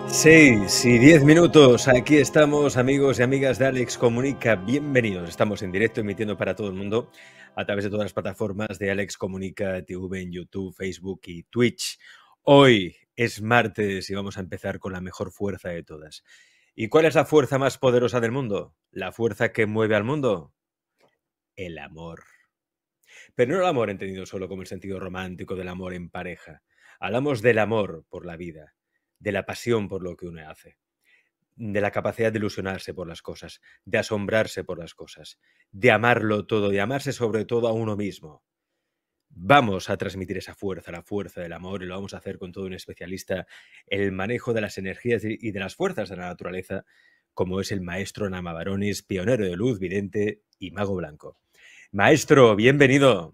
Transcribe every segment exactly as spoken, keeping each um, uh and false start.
Seis y diez minutos, aquí estamos, amigos y amigas de Alex Comunica, bienvenidos. Estamos en directo emitiendo para todo el mundo a través de todas las plataformas de Alex Comunica T V en YouTube, Facebook y Twitch. Hoy es martes y vamos a empezar con la mejor fuerza de todas. ¿Y cuál es la fuerza más poderosa del mundo? ¿La fuerza que mueve al mundo? El amor. Pero no el amor entendido solo como el sentido romántico del amor en pareja. Hablamos del amor por la vida, de la pasión por lo que uno hace, de la capacidad de ilusionarse por las cosas, de asombrarse por las cosas, de amarlo todo, de amarse sobre todo a uno mismo. Vamos a transmitir esa fuerza, la fuerza del amor, y lo vamos a hacer con todo un especialista en el manejo de las energías y de las fuerzas de la naturaleza, como es el maestro Nama Barones, pionero de luz, vidente y mago blanco. Maestro, bienvenido.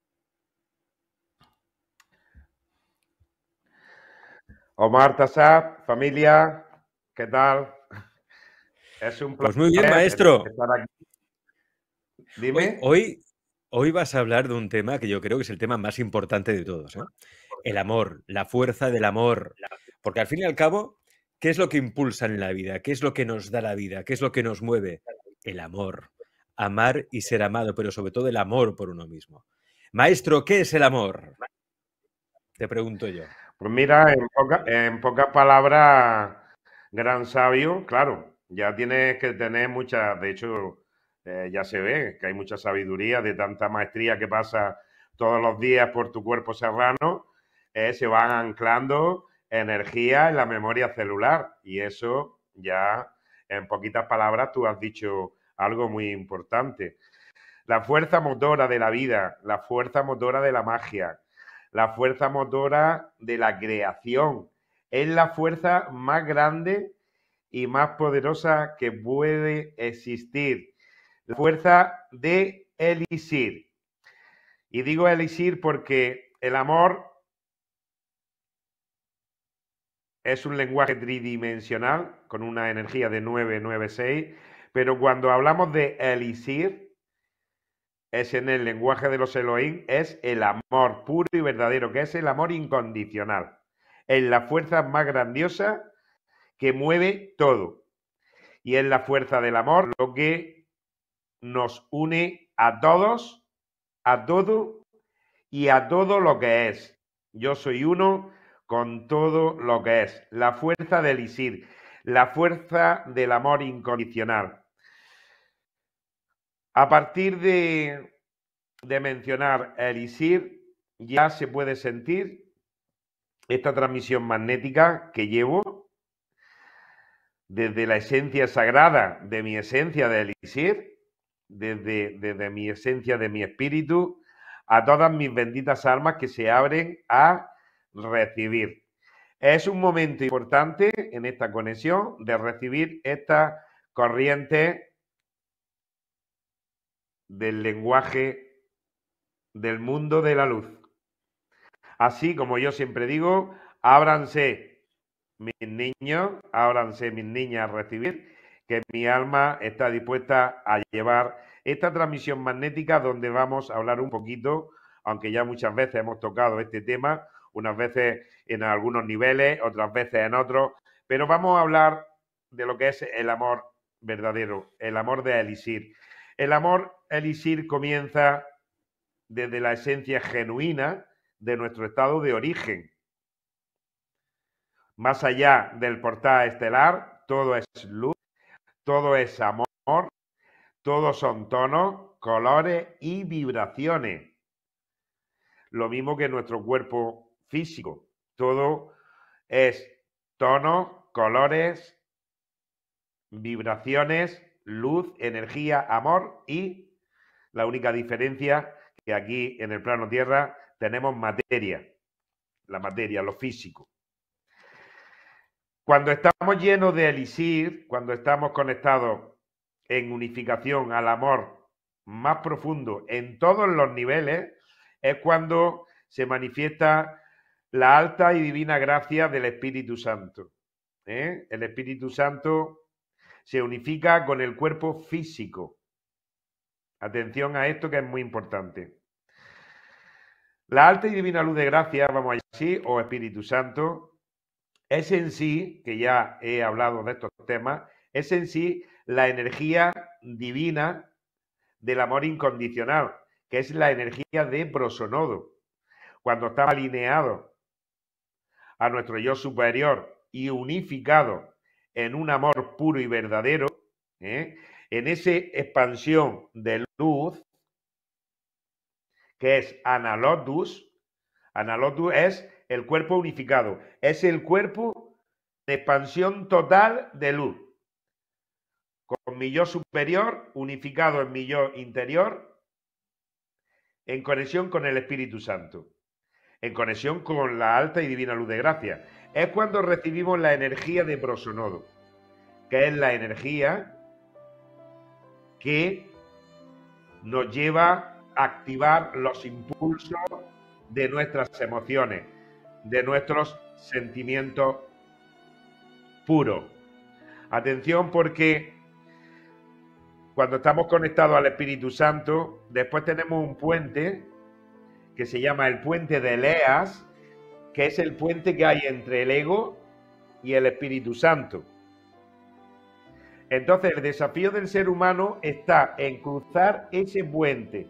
Omar Tassab, familia, ¿qué tal? Es un placer Pues muy bien, maestro. estar aquí. Dime. Hoy, hoy, hoy vas a hablar de un tema que yo creo que es el tema más importante de todos, ¿eh? El amor, la fuerza del amor. Porque al fin y al cabo, ¿qué es lo que impulsa en la vida? ¿Qué es lo que nos da la vida? ¿Qué es lo que nos mueve? El amor. Amar y ser amado, pero sobre todo el amor por uno mismo. Maestro, ¿qué es el amor? Te pregunto yo. Pues mira, en, poca, en pocas palabras, gran sabio, claro, ya tienes que tener mucha, de hecho, eh, ya se ve que hay mucha sabiduría de tanta maestría que pasa todos los días por tu cuerpo serrano, eh, se van anclando energía en la memoria celular y eso ya, en poquitas palabras, tú has dicho algo muy importante. La fuerza motora de la vida, la fuerza motora de la magia, la fuerza motora de la creación. Es la fuerza más grande y más poderosa que puede existir. La fuerza de elixir. Y digo elixir porque el amor es un lenguaje tridimensional con una energía de nueve nueve seis, pero cuando hablamos de elixir, es en el lenguaje de los Elohim, es el amor puro y verdadero, que es el amor incondicional. Es la fuerza más grandiosa que mueve todo. Y es la fuerza del amor lo que nos une a todos, a todo y a todo lo que es. Yo soy uno con todo lo que es. La fuerza del Isir, la fuerza del amor incondicional. A partir de de mencionar el Isir, ya se puede sentir esta transmisión magnética que llevo desde la esencia sagrada de mi esencia del Isir, desde, desde mi esencia de mi espíritu, a todas mis benditas almas que se abren a recibir. Es un momento importante en esta conexión de recibir esta corriente del lenguaje del mundo de la luz. Así como yo siempre digo, ábranse mis niños, ábranse mis niñas a recibir, que mi alma está dispuesta a llevar esta transmisión magnética donde vamos a hablar un poquito, aunque ya muchas veces hemos tocado este tema, unas veces en algunos niveles, otras veces en otros, pero vamos a hablar de lo que es el amor verdadero, el amor de Elixir. El amor Elixir comienza desde la esencia genuina de nuestro estado de origen. Más allá del portal estelar, todo es luz, todo es amor, todos son tonos, colores y vibraciones. Lo mismo que nuestro cuerpo físico. Todo es tonos, colores, vibraciones, luz, energía, amor y la única diferencia que aquí en el plano Tierra tenemos materia. La materia, lo físico. Cuando estamos llenos de elixir, cuando estamos conectados en unificación al amor más profundo en todos los niveles, es cuando se manifiesta la alta y divina gracia del Espíritu Santo. ¿Eh? El Espíritu Santo se unifica con el cuerpo físico. Atención a esto que es muy importante. La alta y divina luz de gracia, vamos a decir así, o Espíritu Santo, es en sí, que ya he hablado de estos temas, es en sí la energía divina del amor incondicional, que es la energía de prosonodo. Cuando está alineado a nuestro yo superior y unificado en un amor puro y verdadero, ¿eh? en esa expansión de luz, que es Analotus. Analotus es el cuerpo unificado, es el cuerpo de expansión total de luz, con mi yo superior unificado en mi yo interior, en conexión con el Espíritu Santo, en conexión con la alta y divina luz de gracia. Es cuando recibimos la energía de prosonodo, que es la energía que nos lleva a activar los impulsos de nuestras emociones, de nuestros sentimientos puros. Atención, porque cuando estamos conectados al Espíritu Santo, después tenemos un puente que se llama el puente de Eleas, que es el puente que hay entre el ego y el Espíritu Santo. Entonces, el desafío del ser humano está en cruzar ese puente,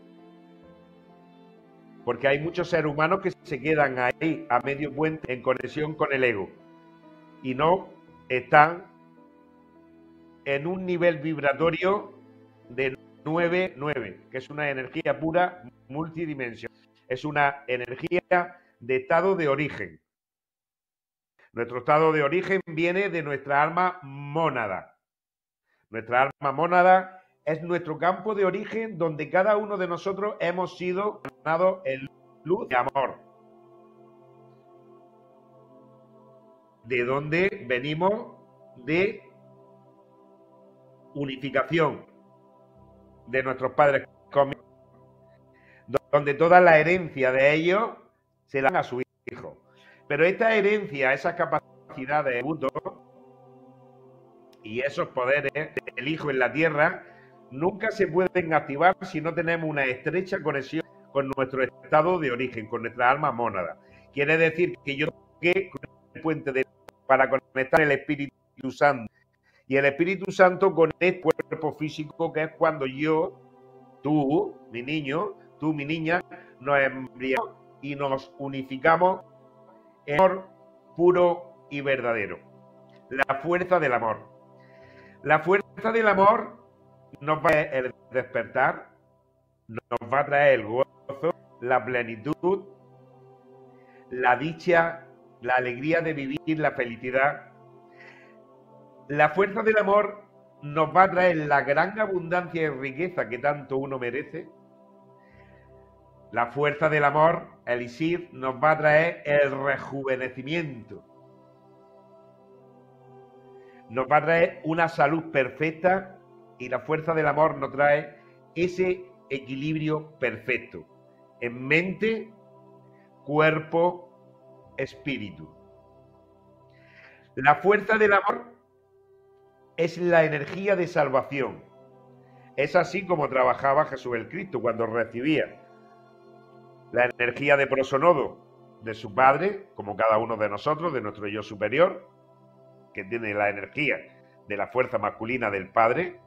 porque hay muchos seres humanos que se quedan ahí a medio puente en conexión con el ego y no están en un nivel vibratorio de nueve nueve, que es una energía pura multidimensional. Es una energía de estado de origen. Nuestro estado de origen viene de nuestra alma mónada. Nuestra alma mónada es nuestro campo de origen donde cada uno de nosotros hemos sido ganados en luz y amor. De donde venimos de unificación de nuestros padres cósmicos, donde toda la herencia de ellos se la dan a su hijo. Pero esta herencia, esas capacidades y esos poderes del hijo en la tierra nunca se pueden activar si no tenemos una estrecha conexión con nuestro estado de origen, con nuestra alma mónada. Quiere decir que yo tengo que cruzar el puente de, para conectar el Espíritu Santo. Y el Espíritu Santo conecta el cuerpo físico, que es cuando yo, tú, mi niño, tú, mi niña, nos embriagamos y nos unificamos en amor puro y verdadero. La fuerza del amor. La fuerza del amor nos va a traer el despertar, nos va a traer el gozo, la plenitud, la dicha, la alegría de vivir, la felicidad. La fuerza del amor nos va a traer la gran abundancia y riqueza que tanto uno merece. La fuerza del amor, Elixir, nos va a traer el rejuvenecimiento. Nos va a traer una salud perfecta y la fuerza del amor nos trae ese equilibrio perfecto en mente, cuerpo, espíritu. La fuerza del amor es la energía de salvación. Es así como trabajaba Jesús el Cristo cuando recibía la energía de prosonodo de su Padre, como cada uno de nosotros, de nuestro yo superior, que tiene la energía de la fuerza masculina del Padre,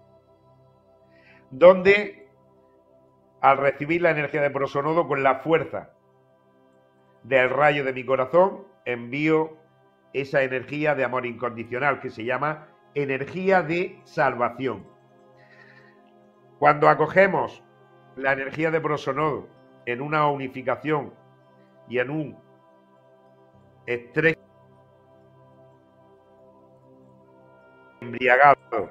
donde al recibir la energía de prosonodo con la fuerza del rayo de mi corazón, envío esa energía de amor incondicional que se llama energía de salvación. Cuando acogemos la energía de prosonodo en una unificación y en un estrecho embriagado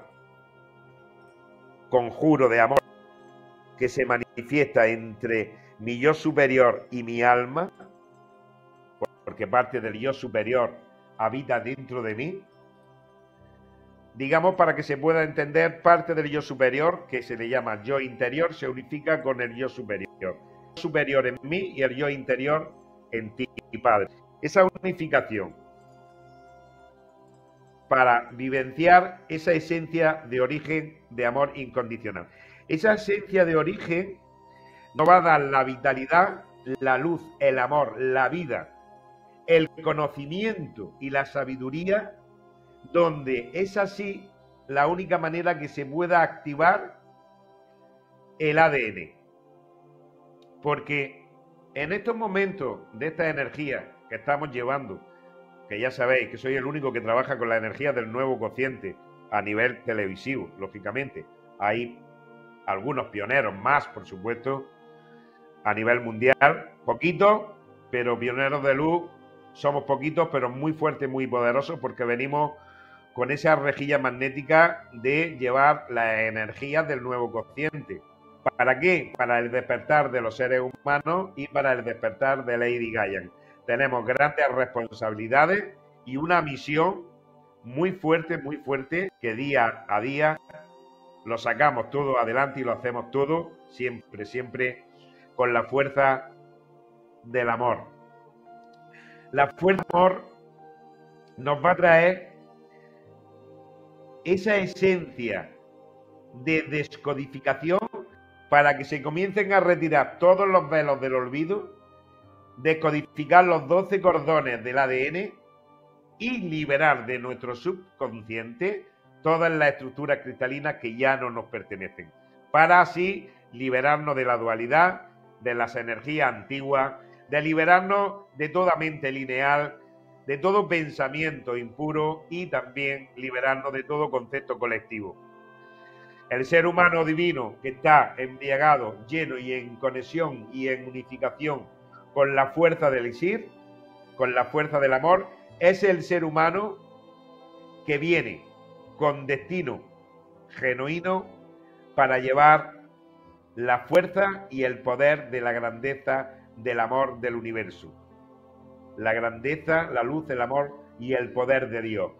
conjuro de amor que se manifiesta entre mi yo superior y mi alma, porque parte del yo superior habita dentro de mí, digamos, para que se pueda entender, parte del yo superior, que se le llama yo interior, se unifica con el yo superior. El yo superior en mí y el yo interior en ti, Padre. Esa unificación para vivenciar esa esencia de origen de amor incondicional. Esa esencia de origen nos va a dar la vitalidad, la luz, el amor, la vida, el conocimiento y la sabiduría, donde es así la única manera que se pueda activar el A D N. Porque en estos momentos de esta energía que estamos llevando, que ya sabéis que soy el único que trabaja con la energía del nuevo cociente a nivel televisivo, lógicamente. Hay algunos pioneros más, por supuesto, a nivel mundial, poquitos, pero pioneros de luz somos poquitos, pero muy fuertes, muy poderosos, porque venimos con esa rejilla magnética de llevar las energías del nuevo cociente. ¿Para qué? Para el despertar de los seres humanos y para el despertar de Lady Gaia. Tenemos grandes responsabilidades y una misión muy fuerte, muy fuerte, que día a día lo sacamos todo adelante y lo hacemos todo, siempre, siempre con la fuerza del amor. La fuerza del amor nos va a traer esa esencia de descodificación para que se comiencen a retirar todos los velos del olvido, descodificar los doce cordones del A D N y liberar de nuestro subconsciente todas las estructuras cristalinas que ya no nos pertenecen, para así liberarnos de la dualidad, de las energías antiguas, de liberarnos de toda mente lineal, de todo pensamiento impuro y también liberarnos de todo concepto colectivo. El ser humano divino que está embriagado, lleno y en conexión y en unificación con la fuerza del Isir, con la fuerza del amor, es el ser humano que viene con destino genuino para llevar la fuerza y el poder de la grandeza del amor del universo. La grandeza, la luz, el amor y el poder de Dios.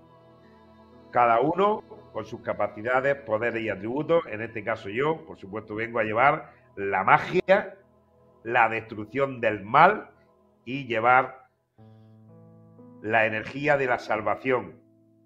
Cada uno con sus capacidades, poderes y atributos. En este caso yo, por supuesto, vengo a llevar la magia, la destrucción del mal y llevar la energía de la salvación.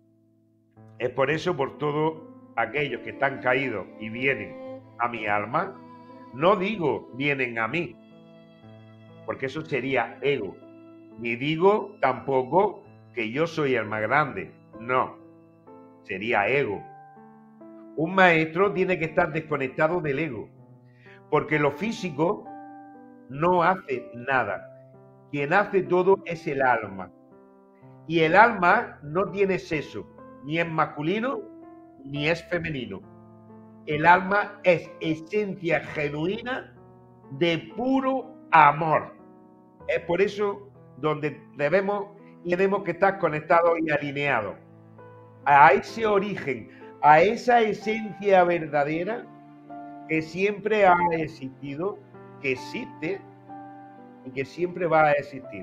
Es por eso, por todos aquellos que están caídos y vienen a mi alma, no digo vienen a mí, porque eso sería ego. Ni digo tampoco que yo soy el más grande, no, sería ego. Un maestro tiene que estar desconectado del ego, porque lo físico no hace nada. Quien hace todo es el alma. Y el alma no tiene sexo, ni es masculino, ni es femenino. El alma es esencia genuina de puro amor. Es por eso donde debemos y tenemos que estar conectados y alineados a ese origen, a esa esencia verdadera que siempre ha existido, que existe y que siempre va a existir.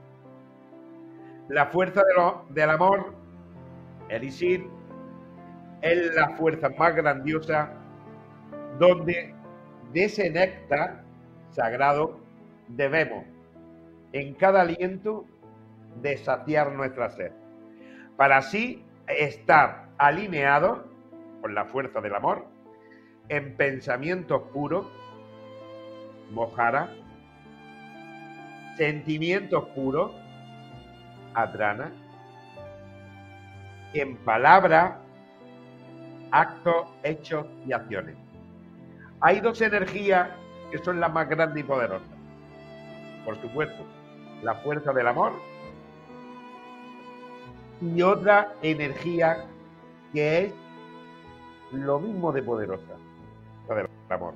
La fuerza de lo, del amor, el Isir, es la fuerza más grandiosa donde de ese néctar sagrado debemos en cada aliento de saciar nuestra sed, para así estar alineados con la fuerza del amor en pensamientos puros, Mohara, sentimientos puros, Adrana, en palabras, actos, hechos y acciones. Hay dos energías que son las más grandes y poderosas. Por supuesto, la fuerza del amor y otra energía que es lo mismo de poderosa, la del amor.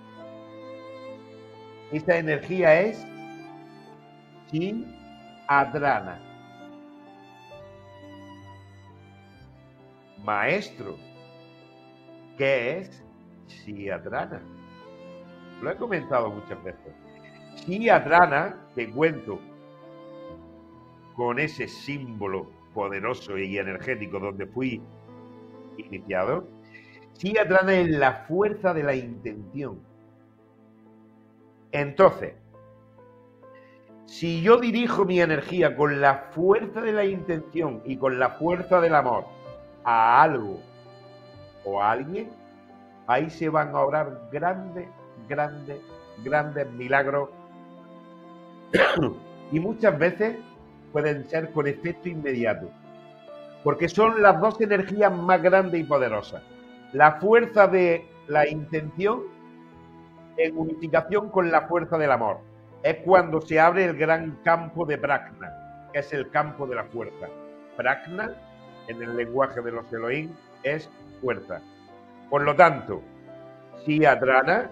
Esta energía es Chi Adrana. Maestro, ¿qué es Chi Adrana? Lo he comentado muchas veces. Chi Adrana, te cuento, con ese símbolo poderoso y energético donde fui iniciado, Chi Adrana es la fuerza de la intención. Entonces, si yo dirijo mi energía con la fuerza de la intención y con la fuerza del amor a algo o a alguien, ahí se van a obrar grandes, grandes, grandes milagros. Y muchas veces pueden ser con efecto inmediato, porque son las dos energías más grandes y poderosas. La fuerza de la intención en unificación con la fuerza del amor. Es cuando se abre el gran campo de Prajna, que es el campo de la fuerza. Prajna, en el lenguaje de los Elohim, es fuerza. Por lo tanto, Siadrana,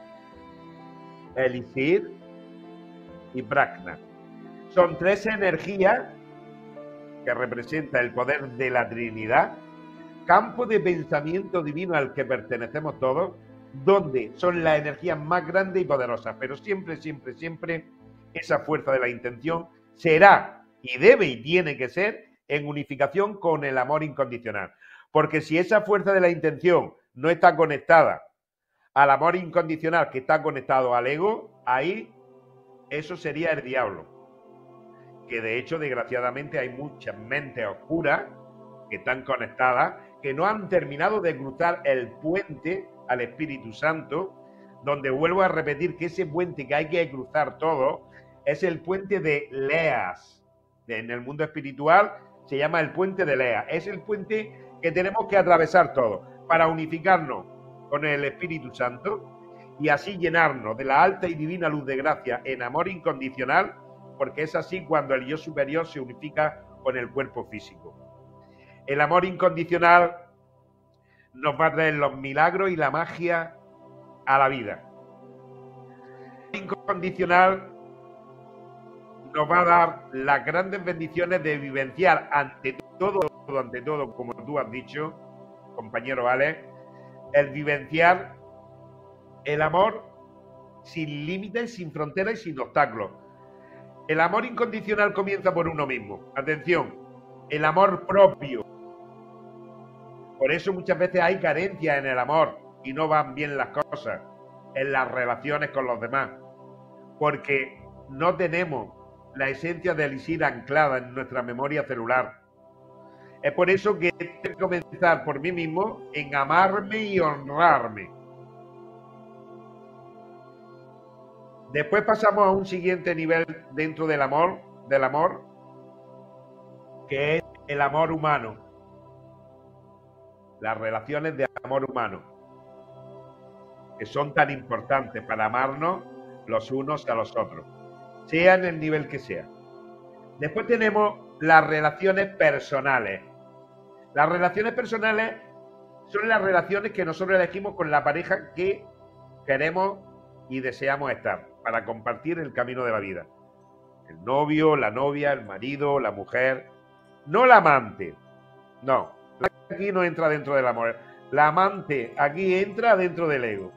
Elixir y Prajna son tres energías que representan el poder de la Trinidad, campo de pensamiento divino al que pertenecemos todos, donde son las energías más grandes y poderosas, pero siempre, siempre, siempre esa fuerza de la intención será y debe y tiene que ser en unificación con el amor incondicional. Porque si esa fuerza de la intención no está conectada al amor incondicional que está conectado al ego, ahí eso sería el diablo. Que de hecho, desgraciadamente, hay muchas mentes oscuras que están conectadas, que no han terminado de cruzar el puente al Espíritu Santo, donde vuelvo a repetir que ese puente que hay que cruzar todo es el puente de Leas. En el mundo espiritual se llama el puente de Leas. Es el puente que tenemos que atravesar todos para unificarnos con el Espíritu Santo y así llenarnos de la alta y divina luz de gracia en amor incondicional, porque es así cuando el yo superior se unifica con el cuerpo físico. El amor incondicional nos va a traer los milagros y la magia a la vida. El amor incondicional nos va a dar las grandes bendiciones de vivenciar ante todo, ante todo, como tú has dicho, compañero Alex, el vivenciar el amor sin límites, sin fronteras y sin obstáculos. El amor incondicional comienza por uno mismo. Atención, el amor propio. Por eso muchas veces hay carencias en el amor y no van bien las cosas en las relaciones con los demás, porque no tenemos la esencia de Elixir anclada en nuestra memoria celular. Es por eso que tengo que comenzar por mí mismo en amarme y honrarme. Después pasamos a un siguiente nivel dentro del amor, del amor, que es el amor humano. Las relaciones de amor humano, que son tan importantes para amarnos los unos a los otros, sea en el nivel que sea. Después tenemos las relaciones personales. Las relaciones personales son las relaciones que nosotros elegimos con la pareja que queremos y deseamos estar para compartir el camino de la vida. El novio, la novia, el marido, la mujer, no la amante. No, aquí no entra dentro del amor. La amante aquí entra dentro del ego.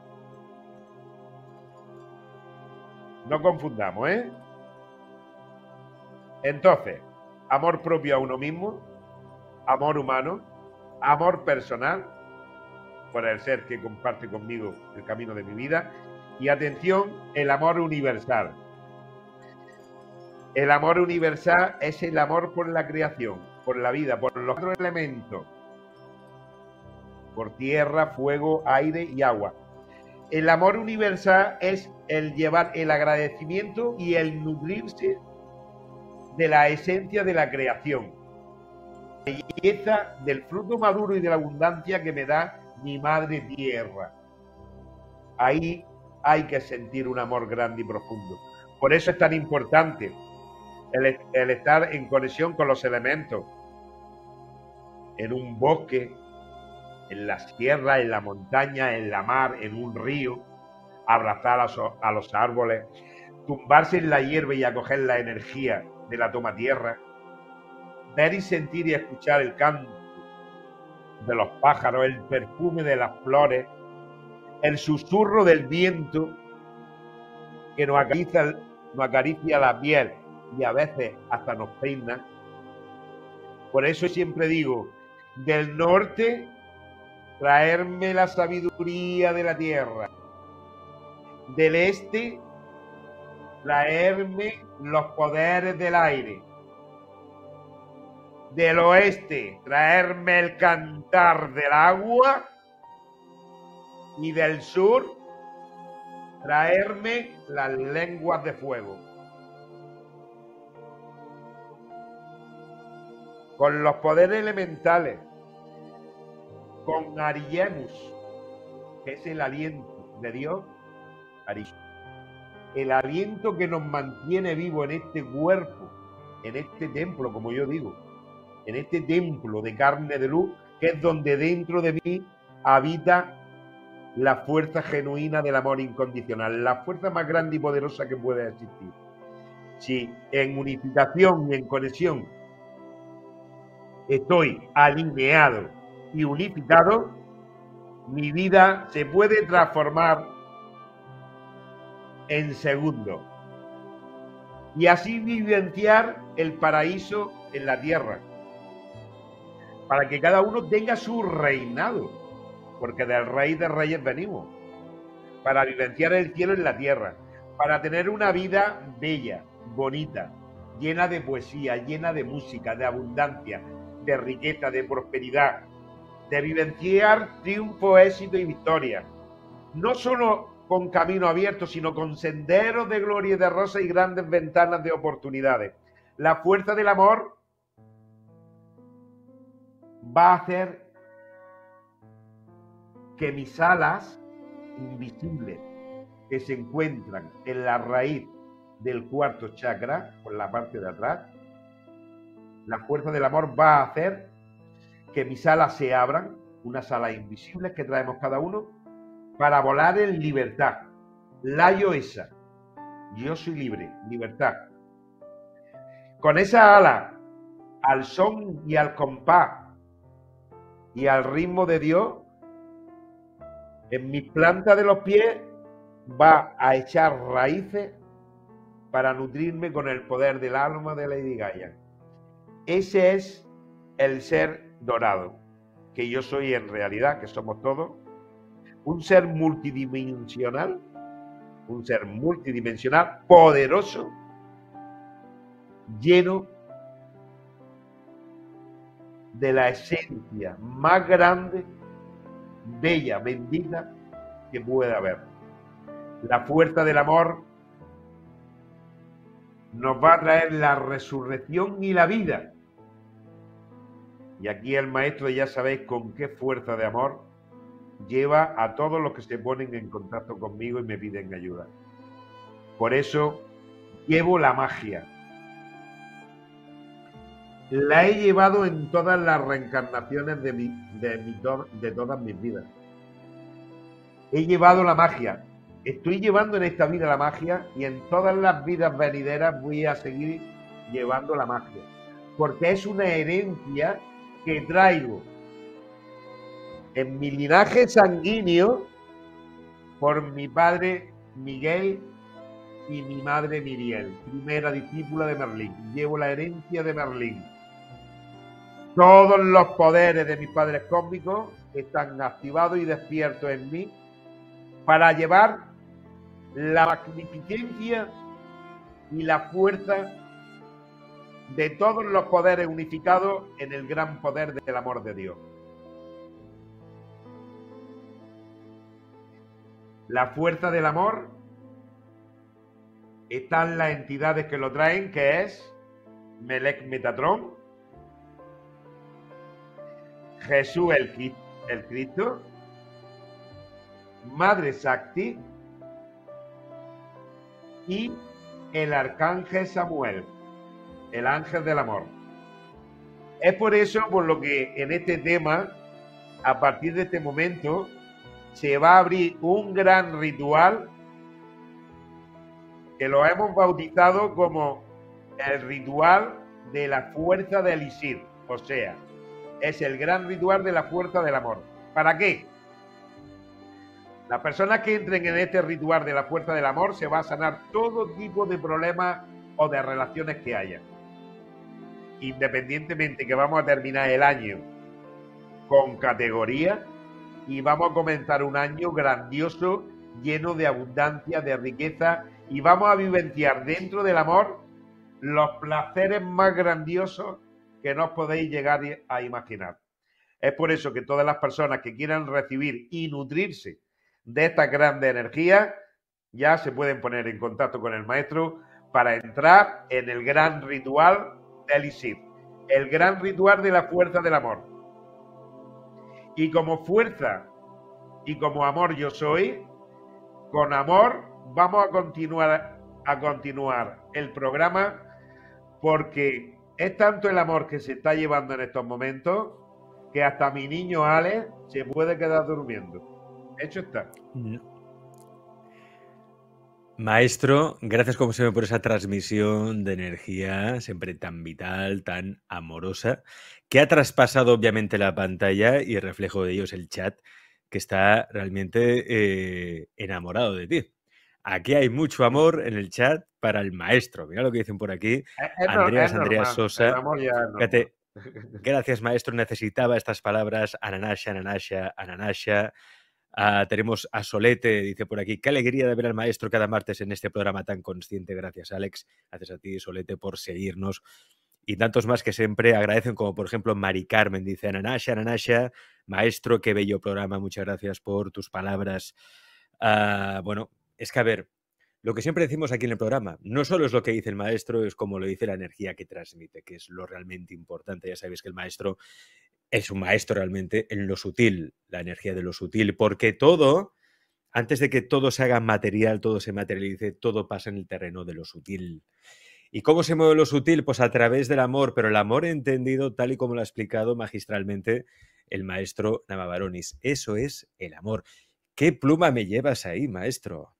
No confundamos, ¿eh? Entonces, amor propio a uno mismo, amor humano, amor personal, por el ser que comparte conmigo el camino de mi vida, y atención, el amor universal. El amor universal es el amor por la creación, por la vida, por los cuatro elementos, por tierra, fuego, aire y agua. El amor universal es el llevar el agradecimiento y el nutrirse de la esencia de la creación, la belleza del fruto maduro y de la abundancia que me da mi madre tierra. Ahí hay que sentir un amor grande y profundo. Por eso es tan importante el, el estar en conexión con los elementos, en un bosque, en la sierra, en la montaña, en la mar, en un río, abrazar a, so, a los árboles, tumbarse en la hierba y acoger la energía de la toma tierra, ver y sentir y escuchar el canto de los pájaros, el perfume de las flores, el susurro del viento que nos acaricia, nos acaricia la piel y a veces hasta nos peina. Por eso siempre digo, del norte traerme la sabiduría de la tierra, del este traerme los poderes del aire, del oeste traerme el cantar del agua y del sur traerme las lenguas de fuego. con los poderes elementales, con Ariemus, que es el aliento de Dios, Arish, el aliento que nos mantiene vivos en este cuerpo, en este templo, como yo digo, en este templo de carne de luz, que es donde dentro de mí habita la fuerza genuina del amor incondicional, la fuerza más grande y poderosa que puede existir. Si en unificación y en conexión estoy alineado y unificado, mi vida se puede transformar en segundos y así vivenciar el paraíso en la tierra, para que cada uno tenga su reinado, porque del Rey de Reyes venimos, para vivenciar el cielo en la tierra, para tener una vida bella, bonita, llena de poesía, llena de música, de abundancia, de riqueza, de prosperidad, de vivenciar triunfo, éxito y victoria, no solo con camino abierto, sino con senderos de gloria y de rosa y grandes ventanas de oportunidades. La fuerza del amor va a hacer que mis alas invisibles, que se encuentran en la raíz del cuarto chakra, por la parte de atrás, la fuerza del amor va a hacer que mis alas se abran, unas alas invisibles que traemos cada uno, para volar en libertad. La yo esa, yo soy libre, libertad. Con esa ala, al son y al compás y al ritmo de Dios, en mi planta de los pies va a echar raíces para nutrirme con el poder del alma de Lady Gaia. Ese es el ser dorado, que yo soy en realidad, que somos todos, un ser multidimensional, un ser multidimensional, poderoso, lleno de la esencia más grande, bella, bendita que pueda haber. La fuerza del amor nos va a traer la resurrección y la vida. Y aquí el maestro, ya sabéis con qué fuerza de amor lleva a todos los que se ponen en contacto conmigo y me piden ayuda. Por eso llevo la magia. La he llevado en todas las reencarnaciones de, mi, de, mi, de todas mis vidas. He llevado la magia. Estoy llevando en esta vida la magia y en todas las vidas venideras voy a seguir llevando la magia. Porque es una herencia que traigo en mi linaje sanguíneo por mi padre Miguel y mi madre Miriel, primera discípula de Merlín. Llevo la herencia de Merlín. Todos los poderes de mis padres cósmicos están activados y despiertos en mí para llevar la magnificencia y la fuerza de todos los poderes unificados en el gran poder del amor de Dios. La fuerza del amor están las entidades que lo traen, que es Melech Metatron, Jesús el, el Cristo, Madre Shakti y el Arcángel Samuel, el ángel del amor. Es por eso por lo que en este tema, a partir de este momento, se va a abrir un gran ritual que lo hemos bautizado como el ritual de la fuerza del Elixir. O sea, es el gran ritual de la fuerza del amor. ¿Para qué? Las personas que entren en este ritual de la fuerza del amor se va a sanar todo tipo de problemas o de relaciones que haya. Independientemente que vamos a terminar el año con categoría y vamos a comenzar un año grandioso, lleno de abundancia, de riqueza, y vamos a vivenciar dentro del amor los placeres más grandiosos que no os podéis llegar a imaginar. Es por eso que todas las personas que quieran recibir y nutrirse de estas grandes energías ya se pueden poner en contacto con el maestro para entrar en el gran ritual del Elixir. el gran ritual de la fuerza del amor. Y como fuerza y como amor yo soy, con amor vamos a continuar, a continuar el programa, porque es tanto el amor que se está llevando en estos momentos que hasta mi niño Alex se puede quedar durmiendo. Hecho está. Maestro, gracias como siempre por esa transmisión de energía, siempre tan vital, tan amorosa, que ha traspasado obviamente la pantalla y el reflejo de ello es el chat, que está realmente eh, enamorado de ti. Aquí hay mucho amor en el chat para el maestro. Mira lo que dicen por aquí. Es, es, Andreas, es Andreas normal, el Sosa. amor ya es normal. Fíjate, gracias maestro, necesitaba estas palabras. Ananasha, Ananasha, Ananasha. Uh, tenemos a Solete, dice por aquí, qué alegría de ver al maestro cada martes en este programa tan consciente. Gracias, Alex. Gracias a ti, Solete, por seguirnos. Y tantos más que siempre agradecen, como por ejemplo Mari Carmen, dice Ananasha, Ananasha, maestro, qué bello programa, muchas gracias por tus palabras. Uh, bueno, es que a ver, lo que siempre decimos aquí en el programa, no solo es lo que dice el maestro, es como lo dice la energía que transmite, que es lo realmente importante. Ya sabéis que el maestro es un maestro realmente en lo sutil, la energía de lo sutil, porque todo, antes de que todo se haga material, todo se materialice, todo pasa en el terreno de lo sutil. ¿Y cómo se mueve lo sutil? Pues a través del amor, pero el amor entendido tal y como lo ha explicado magistralmente el maestro Navabaronis. Eso es el amor. ¿Qué pluma me llevas ahí, maestro?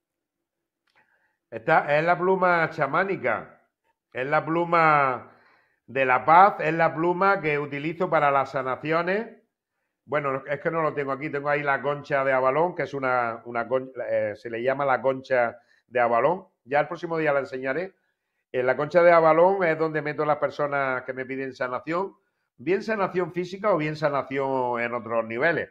Esta es la pluma chamánica, es la pluma de la paz, es la pluma que utilizo para las sanaciones. Bueno, es que no lo tengo aquí, tengo ahí la concha de Avalón, que es una, una eh, se le llama la concha de Avalón. Ya el próximo día la enseñaré. En la concha de Avalón es donde meto a las personas que me piden sanación, bien sanación física o bien sanación en otros niveles.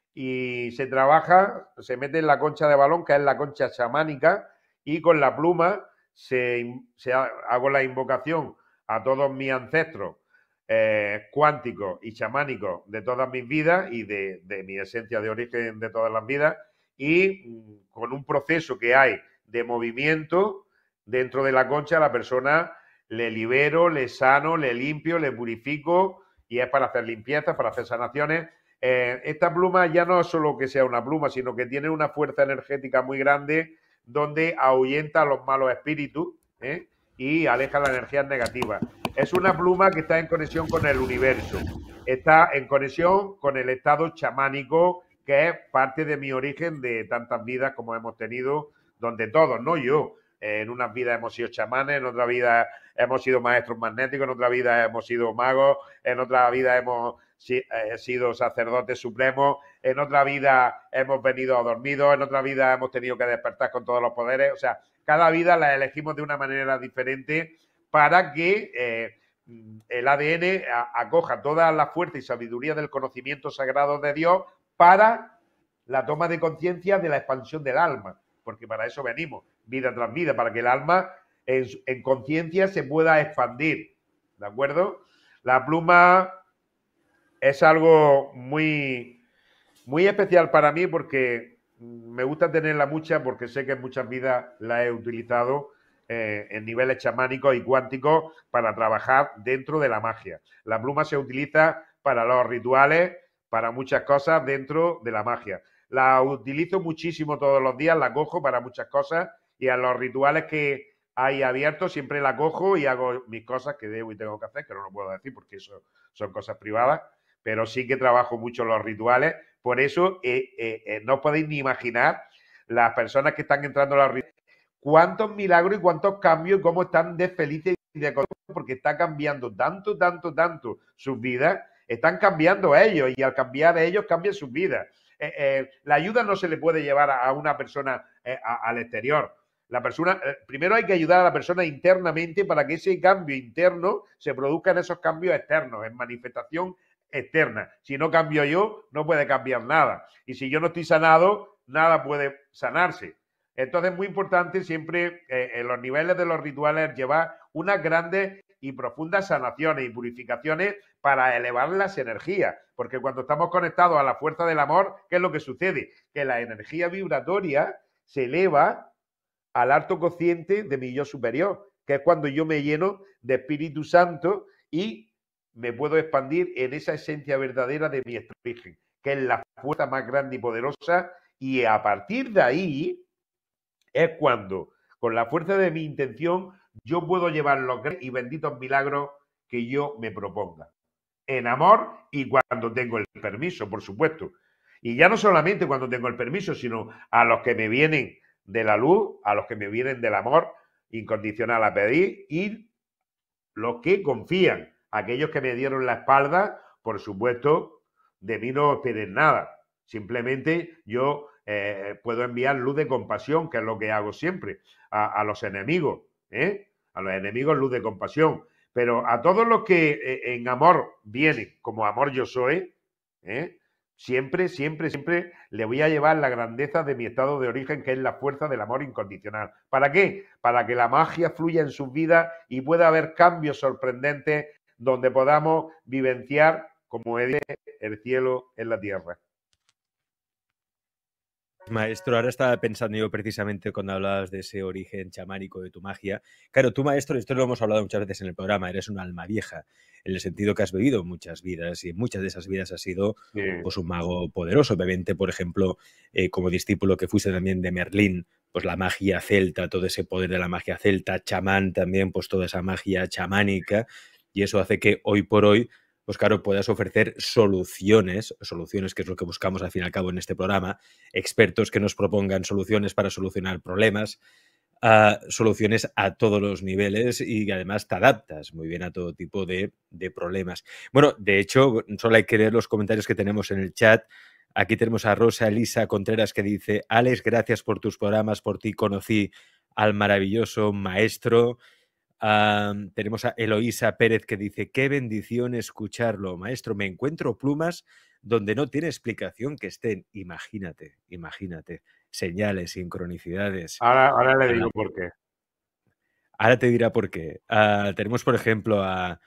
Y se trabaja, se mete en la concha de Avalón, que es la concha chamánica, y con la pluma se, se hago la invocación a todos mis ancestros eh, cuánticos y chamánicos de todas mis vidas y de, de mi esencia de origen de todas las vidas, y mmm, con un proceso que hay de movimiento dentro de la concha, la persona le libero, le sano, le limpio, le purifico, y es para hacer limpiezas, para hacer sanaciones. Eh, esta pluma ya no es solo que sea una pluma, sino que tiene una fuerza energética muy grande donde ahuyenta a los malos espíritus ¿eh? y aleja las energías negativas. Es una pluma que está en conexión con el universo, está en conexión con el estado chamánico, que es parte de mi origen de tantas vidas como hemos tenido, donde todos, no yo, en unas vidas hemos sido chamanes, en otras vidas hemos sido maestros magnéticos, en otras vidas hemos sido magos, en otra vida hemos sido sacerdotes supremos, en otra vida hemos venido dormidos, en otra vida hemos tenido que despertar con todos los poderes. O sea, cada vida la elegimos de una manera diferente para que eh, el A D N acoja toda la fuerza y sabiduría del conocimiento sagrado de Dios para la toma de conciencia de la expansión del alma, porque para eso venimos, vida tras vida, para que el alma en, en conciencia se pueda expandir, ¿de acuerdo? La pluma es algo muy, muy especial para mí porque me gusta tenerla mucha, porque sé que en muchas vidas la he utilizado eh, en niveles chamánicos y cuánticos para trabajar dentro de la magia. La pluma se utiliza para los rituales, para muchas cosas dentro de la magia. La utilizo muchísimo todos los días, la cojo para muchas cosas, y a los rituales que hay abiertos siempre la cojo y hago mis cosas que debo y tengo que hacer, que no lo puedo decir porque eso son cosas privadas, pero sí que trabajo mucho los rituales. Por eso eh, eh, eh, no podéis ni imaginar las personas que están entrando a los rituales, cuántos milagros y cuántos cambios y cómo están de felices y de contentos, porque está cambiando tanto, tanto, tanto sus vidas, están cambiando a ellos, y al cambiar a ellos cambian sus vidas. Eh, eh, la ayuda no se le puede llevar a, a una persona eh, a, al exterior. La persona, eh, primero hay que ayudar a la persona internamente para que ese cambio interno se produzca en esos cambios externos, en manifestación externa. Si no cambio yo, no puede cambiar nada. Y si yo no estoy sanado, nada puede sanarse. Entonces es muy importante siempre eh, en los niveles de los rituales llevar unas grandes y profundas sanaciones y purificaciones para elevar las energías, porque cuando estamos conectados a la fuerza del amor, ¿qué es lo que sucede? Que la energía vibratoria se eleva al alto cociente de mi yo superior, que es cuando yo me lleno de Espíritu Santo y me puedo expandir en esa esencia verdadera de mi origen, que es la fuerza más grande y poderosa, y a partir de ahí es cuando, con la fuerza de mi intención, yo puedo llevar los grandes y benditos milagros que yo me proponga. En amor y cuando tengo el permiso, por supuesto. Y ya no solamente cuando tengo el permiso, sino a los que me vienen de la luz, a los que me vienen del amor incondicional a pedir, y los que confían, aquellos que me dieron la espalda, por supuesto, de mí no esperen nada. Simplemente yo eh, puedo enviar luz de compasión, que es lo que hago siempre, a, a los enemigos, ¿eh? A los enemigos luz de compasión. Pero a todos los que eh, en amor vienen, como amor yo soy, ¿eh? Siempre, siempre, siempre le voy a llevar la grandeza de mi estado de origen, que es la fuerza del amor incondicional. ¿Para qué? Para que la magia fluya en sus vidas y pueda haber cambios sorprendentes donde podamos vivenciar, como he dicho, el cielo en la tierra. Maestro, ahora estaba pensando yo precisamente cuando hablabas de ese origen chamánico de tu magia. Claro, tú, maestro, esto lo hemos hablado muchas veces en el programa, eres un alma vieja, en el sentido que has vivido muchas vidas y en muchas de esas vidas has sido Sí. pues, un mago poderoso. Obviamente, por ejemplo, eh, como discípulo que fuiste también de Merlín, pues la magia celta, todo ese poder de la magia celta, chamán también, pues toda esa magia chamánica, y eso hace que hoy por hoy pues claro, puedas ofrecer soluciones, soluciones que es lo que buscamos al fin y al cabo en este programa, expertos que nos propongan soluciones para solucionar problemas, uh, soluciones a todos los niveles y además te adaptas muy bien a todo tipo de, de problemas. Bueno, de hecho, solo hay que leer los comentarios que tenemos en el chat. Aquí tenemos a Rosa Elisa Contreras que dice: Alex, gracias por tus programas, por ti conocí al maravilloso maestro. Um, tenemos a Eloísa Pérez que dice: qué bendición escucharlo, maestro, me encuentro plumas donde no tiene explicación que estén. Imagínate, imagínate, señales, sincronicidades. Ahora, ahora le digo uh, por qué. Ahora te dirá por qué. Uh, tenemos, por ejemplo, a,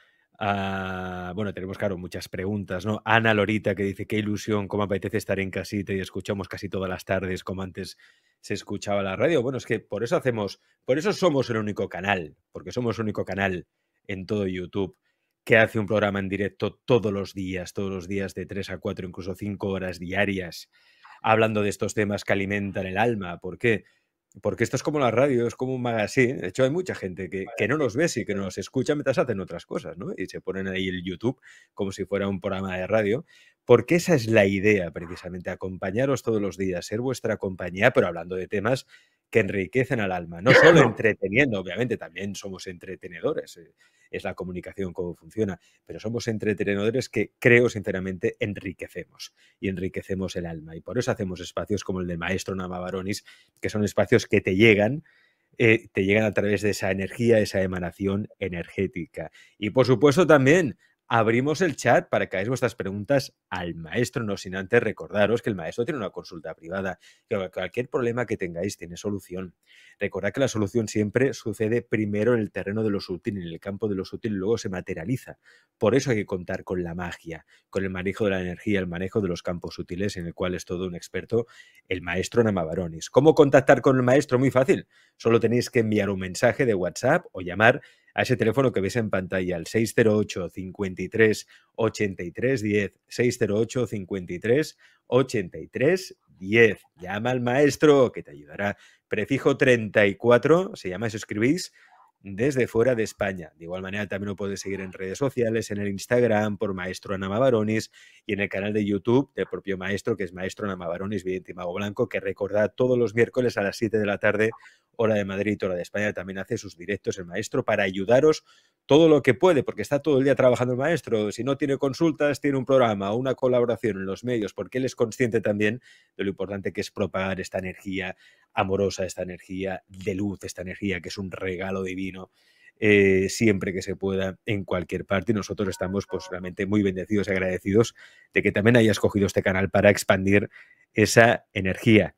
a... Bueno, tenemos, claro, muchas preguntas, ¿no? Ana Lorita que dice: qué ilusión, cómo apetece estar en casita y escuchamos casi todas las tardes como antes se escuchaba la radio. Bueno, es que por eso hacemos, por eso somos el único canal, porque somos el único canal en todo YouTube que hace un programa en directo todos los días, todos los días de tres a cuatro, incluso cinco horas diarias, hablando de estos temas que alimentan el alma. ¿Por qué? Porque esto es como la radio, es como un magazine. De hecho, hay mucha gente que, que no nos ve, sí que nos escucha mientras hacen otras cosas, ¿no? Y se ponen ahí el YouTube como si fuera un programa de radio. Porque esa es la idea, precisamente, acompañaros todos los días, ser vuestra compañía, pero hablando de temas que enriquecen al alma. No solo entreteniendo, obviamente, también somos entretenedores. Es la comunicación, cómo funciona. Pero somos entretenedores que, creo sinceramente, enriquecemos. Y enriquecemos el alma. Y por eso hacemos espacios como el del maestro Nama Baronis, que son espacios que te llegan, eh, te llegan a través de esa energía, esa emanación energética. Y por supuesto también abrimos el chat para que hagáis vuestras preguntas al maestro, no sin antes recordaros que el maestro tiene una consulta privada, que cualquier problema que tengáis tiene solución. Recordad que la solución siempre sucede primero en el terreno de lo sutil, en el campo de lo sutil, y luego se materializa. Por eso hay que contar con la magia, con el manejo de la energía, el manejo de los campos sutiles, en el cual es todo un experto el maestro Nama Baronis. ¿Cómo contactar con el maestro? Muy fácil. Solo tenéis que enviar un mensaje de WhatsApp o llamar a ese teléfono que veis en pantalla, al seis cero ocho, cincuenta y tres, ochenta y tres, diez, seis cero ocho, cincuenta y tres, ochenta y tres, diez. Llama al maestro que te ayudará. Prefijo treinta y cuatro, se llama, si escribís, desde fuera de España. De igual manera también lo puedes seguir en redes sociales, en el Instagram por Maestro Nama Baronis y en el canal de YouTube del propio maestro, que es Maestro Nama Baronis, Vidente y Mago Blanco, que recordad todos los miércoles a las siete de la tarde, hora de Madrid, hora de España, también hace sus directos el maestro para ayudaros todo lo que puede, porque está todo el día trabajando el maestro. Si no tiene consultas, tiene un programa o una colaboración en los medios, porque él es consciente también de lo importante que es propagar esta energía amorosa, esta energía de luz, esta energía que es un regalo divino, eh, siempre que se pueda, en cualquier parte. Y nosotros estamos pues realmente muy bendecidos y agradecidos de que también hayas cogido este canal para expandir esa energía.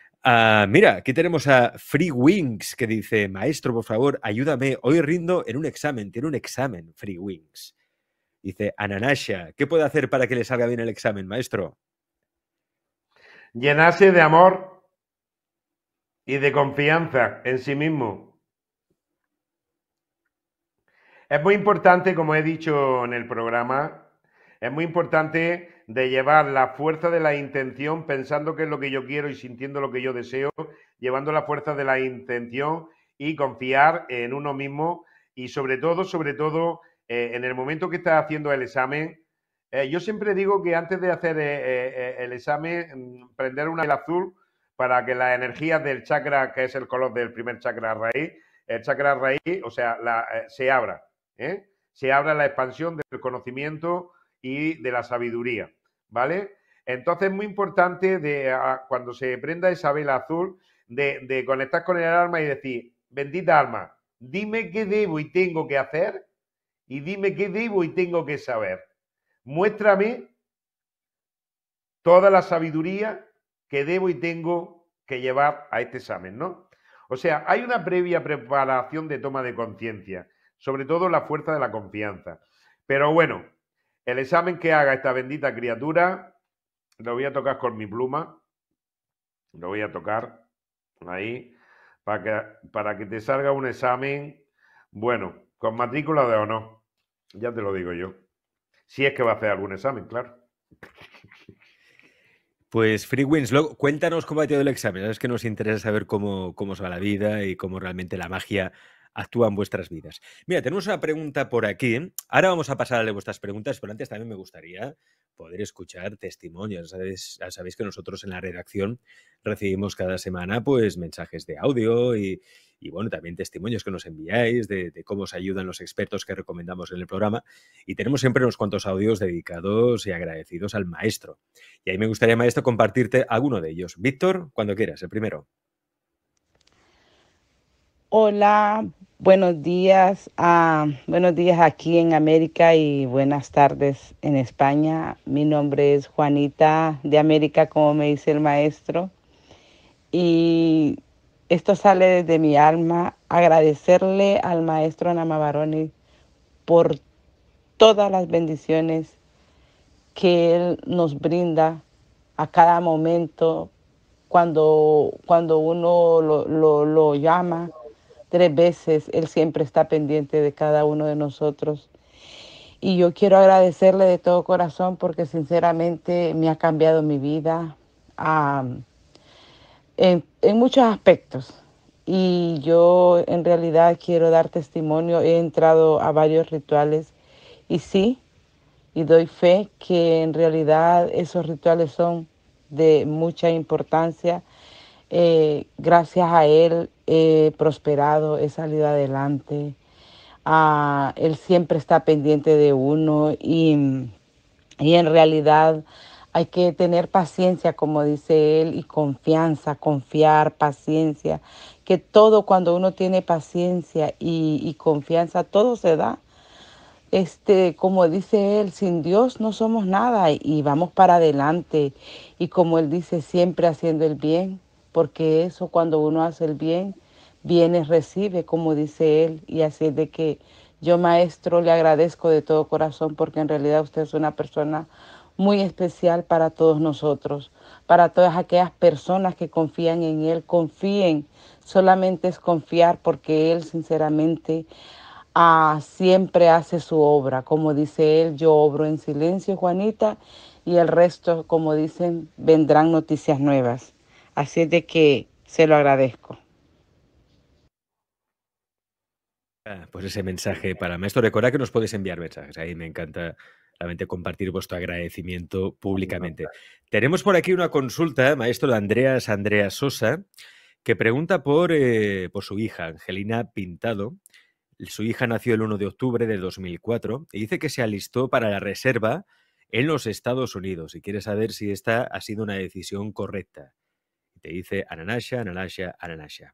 Uh, mira, aquí tenemos a Free Wings que dice: maestro, por favor, ayúdame, hoy rindo en un examen, tiene un examen, Free Wings. Dice Ananasha: ¿qué puede hacer para que le salga bien el examen, maestro? Llenarse de amor y de confianza en sí mismo. Es muy importante, como he dicho en el programa, es muy importante de llevar la fuerza de la intención pensando qué es lo que yo quiero y sintiendo lo que yo deseo, llevando la fuerza de la intención y confiar en uno mismo y sobre todo, sobre todo, eh, en el momento que estás haciendo el examen, eh, yo siempre digo que antes de hacer eh, eh, el examen, mm, prender una vela azul para que las energías del chakra, que es el color del primer chakra raíz, el chakra raíz, o sea, la, eh, se abra. ¿Eh? Se habla la expansión del conocimiento y de la sabiduría, ¿vale? Entonces es muy importante de, a, cuando se prenda esa vela azul de, de conectar con el alma y decir, bendita alma, dime qué debo y tengo que hacer y dime qué debo y tengo que saber. Muéstrame toda la sabiduría que debo y tengo que llevar a este examen, ¿no? O sea, hay una previa preparación de toma de conciencia, sobre todo la fuerza de la confianza. Pero bueno, el examen que haga esta bendita criatura, lo voy a tocar con mi pluma, lo voy a tocar ahí, para que, para que te salga un examen, bueno, con matrícula de honor, ya te lo digo yo. Si es que va a hacer algún examen, claro. Pues Freewins, luego cuéntanos cómo ha ido el examen. Es que nos interesa saber cómo, cómo se va la vida y cómo realmente la magia actúa en vuestras vidas. Mira, tenemos una pregunta por aquí. Ahora vamos a pasar a vuestras preguntas, pero antes también me gustaría poder escuchar testimonios. ¿Sabéis? Ya sabéis que nosotros en la redacción recibimos cada semana pues mensajes de audio y, y bueno, también testimonios que nos enviáis de, de cómo os ayudan los expertos que recomendamos en el programa. Y tenemos siempre unos cuantos audios dedicados y agradecidos al maestro. Y ahí me gustaría, maestro, compartirte alguno de ellos. Víctor, cuando quieras, el primero. Hola, buenos días. Uh, buenos días aquí en América y buenas tardes en España. Mi nombre es Juanita de América, como me dice el maestro. Y esto sale desde mi alma, agradecerle al maestro Nama Baroni por todas las bendiciones que él nos brinda a cada momento cuando, cuando uno lo, lo, lo llama. Tres veces, Él siempre está pendiente de cada uno de nosotros. Y yo quiero agradecerle de todo corazón porque sinceramente me ha cambiado mi vida um, en, en muchos aspectos. Y yo en realidad quiero dar testimonio. He entrado a varios rituales y sí, y doy fe que en realidad esos rituales son de mucha importancia. Eh, gracias a él he prosperado, he salido adelante. Uh, él siempre está pendiente de uno y, y en realidad hay que tener paciencia, como dice él, y confianza, confiar, paciencia, que todo cuando uno tiene paciencia y, y confianza, todo se da. Este, como dice él, sin Dios no somos nada y vamos para adelante. Y como él dice, siempre haciendo el bien, porque eso cuando uno hace el bien, viene, recibe, como dice él. Y así es de que yo, maestro, le agradezco de todo corazón porque en realidad usted es una persona muy especial para todos nosotros, para todas aquellas personas que confían en él, confíen, solamente es confiar porque él sinceramente Ah, siempre hace su obra, como dice él, yo obro en silencio, Juanita, y el resto, como dicen, vendrán noticias nuevas. Así es de que se lo agradezco. Ah, pues ese mensaje para maestro. Recordad que nos podéis enviar mensajes. Ahí me encanta realmente compartir vuestro agradecimiento públicamente. Tenemos por aquí una consulta, maestro, de Andreas Andrea Sosa, que pregunta por, eh, por su hija, Angelina Pintado. Su hija nació el uno de octubre de dos mil cuatro y dice que se alistó para la reserva en los Estados Unidos y quiere saber si esta ha sido una decisión correcta. Y te dice Ananasha, Ananasha, Ananasha.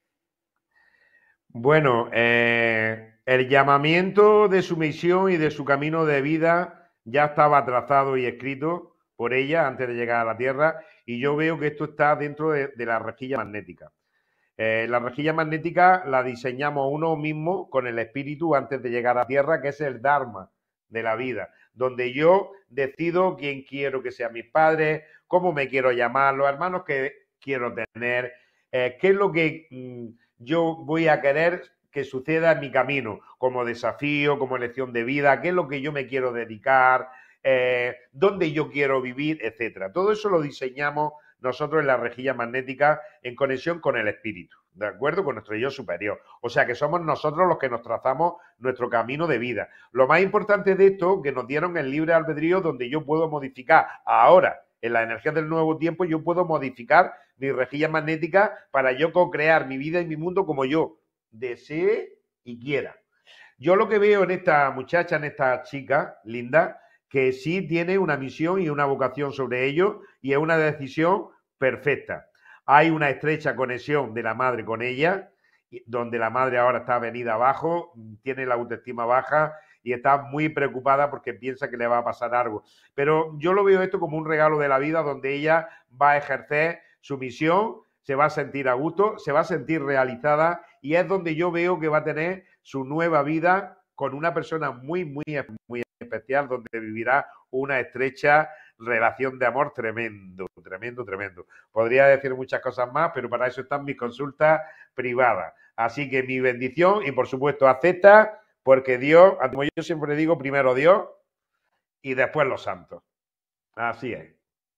Bueno, eh, el llamamiento de su misión y de su camino de vida ya estaba trazado y escrito por ella antes de llegar a la Tierra y yo veo que esto está dentro de, de la rejilla magnética. Eh, la rejilla magnética la diseñamos uno mismo con el espíritu antes de llegar a Tierra, que es el Dharma de la vida, donde yo decido quién quiero que sean mis padres, cómo me quiero llamar, los hermanos que quiero tener, eh, qué es lo que mmm, yo voy a querer que suceda en mi camino, como desafío, como elección de vida, qué es lo que yo me quiero dedicar, eh, dónde yo quiero vivir, etcétera. Todo eso lo diseñamos nosotros en la rejilla magnética en conexión con el espíritu, ¿de acuerdo? Con nuestro yo superior. O sea que somos nosotros los que nos trazamos nuestro camino de vida. Lo más importante de esto, que nos dieron el libre albedrío, donde yo puedo modificar ahora, en la energía del nuevo tiempo, yo puedo modificar mi rejilla magnética para yo co-crear mi vida y mi mundo como yo desee y quiera. Yo lo que veo en esta muchacha, en esta chica linda, que sí tiene una misión y una vocación sobre ello y es una decisión perfecta. Hay una estrecha conexión de la madre con ella, donde la madre ahora está venida abajo, tiene la autoestima baja y está muy preocupada porque piensa que le va a pasar algo. Pero yo lo veo esto como un regalo de la vida donde ella va a ejercer su misión, se va a sentir a gusto, se va a sentir realizada y es donde yo veo que va a tener su nueva vida con una persona muy, muy, muy especial, donde vivirá una estrecha relación de amor tremendo, tremendo, tremendo. Podría decir muchas cosas más, pero para eso están mis consultas privadas. Así que mi bendición y, por supuesto, acepta, porque Dios, como yo siempre digo, primero Dios y después los santos. Así es.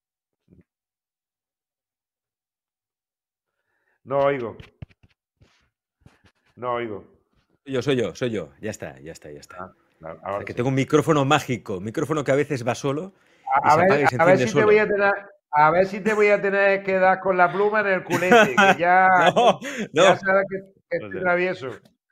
No oigo. No oigo. Yo soy yo, soy yo. Ya está, ya está, ya está. Ah, claro, O sea, ahora que sí. tengo un micrófono mágico, micrófono que a veces va solo y A se apaga ver, y se a ver enciende si te solo. voy a tener, a ver si te voy a tener que dar con la pluma en el culete, que ya, No, ya no. sabes que, que estoy Joder. travieso.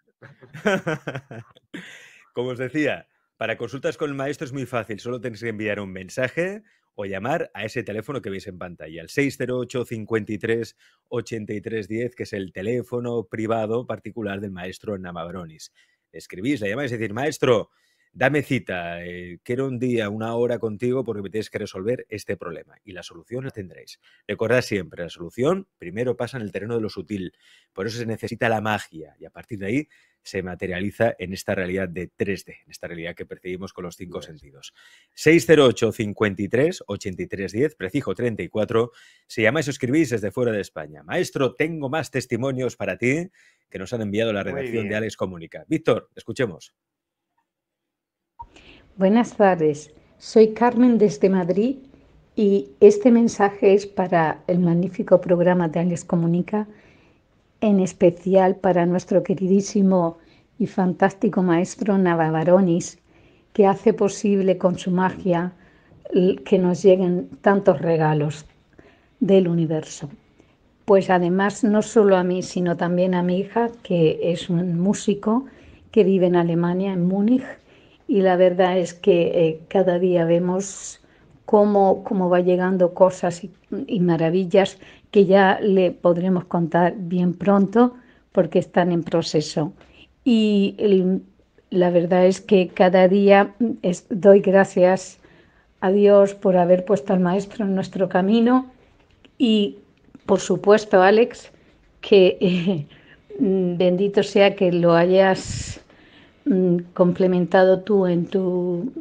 Como os decía, para consultas con el maestro es muy fácil. Solo tenéis que enviar un mensaje o llamar a ese teléfono que veis en pantalla, el seis cero ocho, cincuenta y tres, ochenta y tres diez, que es el teléfono privado particular del maestro Navabronis. Escribís, le llamáis y decir, maestro, dame cita, eh, quiero un día, una hora contigo porque me tienes que resolver este problema. Y la solución la tendréis. Recordad siempre, la solución primero pasa en el terreno de lo sutil. Por eso se necesita la magia y a partir de ahí se materializa en esta realidad de tres D, en esta realidad que percibimos con los cinco sentidos. seis cero ocho, cincuenta y tres, ochenta y tres diez, prefijo treinta y cuatro. Si llamáis o escribís desde fuera de España. Maestro, tengo más testimonios para ti que nos han enviado la redacción de Alex Comunica. Víctor, escuchemos. Buenas tardes, soy Carmen desde Madrid y este mensaje es para el magnífico programa de Alex Comunica, en especial para nuestro queridísimo y fantástico maestro Navabronis, que hace posible con su magia que nos lleguen tantos regalos del universo. Pues además no solo a mí, sino también a mi hija, que es un músico que vive en Alemania, en Múnich, y la verdad es que eh, cada día vemos cómo, cómo va llegando cosas y, y maravillas que ya le podremos contar bien pronto porque están en proceso. Y el, la verdad es que cada día es, doy gracias a Dios por haber puesto al maestro en nuestro camino y, por supuesto, Alex, que eh, bendito sea que lo hayas complementado tú en tu